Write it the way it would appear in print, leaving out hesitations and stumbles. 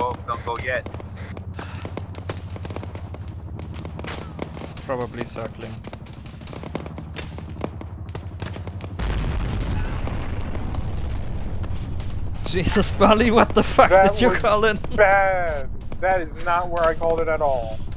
Whoa, don't go yet. Probably circling. Jesus, Bully, what the fuck That did you was call it? bad. That is not where I called it at all.